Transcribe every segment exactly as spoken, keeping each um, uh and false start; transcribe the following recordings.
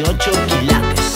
ocho quilates.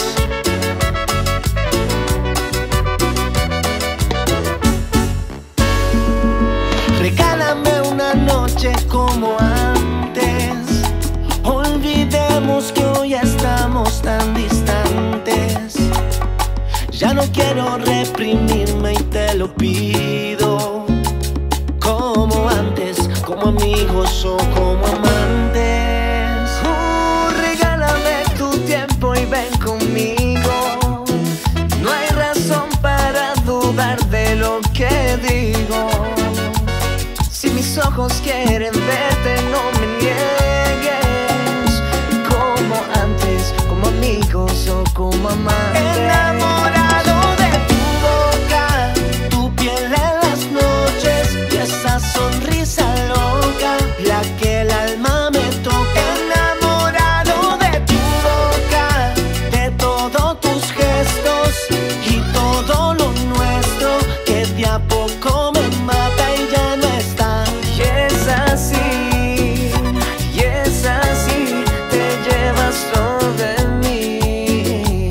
Regálame una noche como antes. Olvidemos que hoy ya estamos tan distantes. Ya no quiero reprimirme y te lo pido, como antes, como amigos o como amantes. Uh, regálame tu tiempo y ven conmigo. No hay razón para dudar de lo que digo. Si mis ojos quieren verte, no me niegues. Como antes, como amigos o como amantes. Enamorado de tu boca, tu piel en las noches y esa sonrisa loca, la que el alma me toca. Enamorado de tu boca, de todos tus gestos y todo lo nuestro, que de a poco me mata y ya no está. Y es así, y es así, te llevas todo de mí.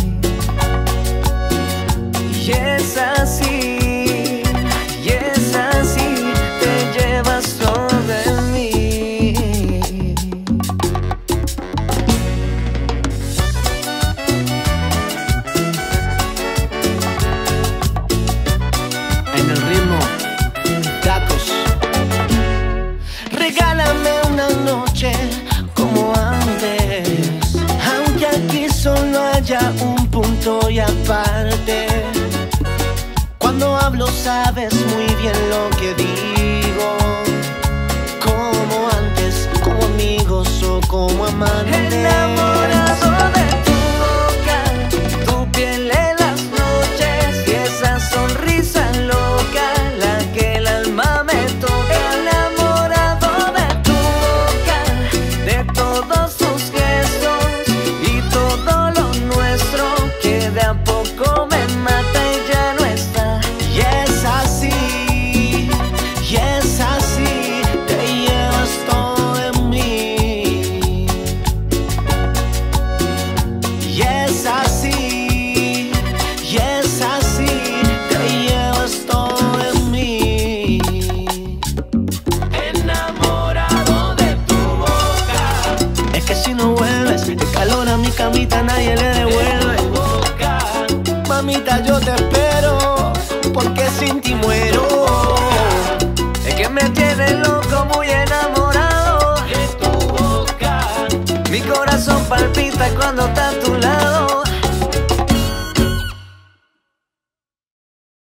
Y es así, y es así, te llevas todo de mí. En el ritmo, tacos. Regálame una noche como antes, aunque aquí solo haya un punto y aparte. Cuando hablo sabes muy bien lo que digo, como antes, como amigos o como amantes. Enamorado de tu boca, tu piel en las noches y esa sonrisa loca, la que el alma me toca. Enamorado de tu boca, de todos tus gestos y todo lo nuestro, que de a poco me mata y ya no está. Y es así, y es así, te llevas todo de mí. Y es así, y es así, te llevas todo de mí. Enamorado de tu boca, es que si no vuelves, el calor a mi camita nadie le devuelve. Mamita, yo te espero, porque sin ti muero.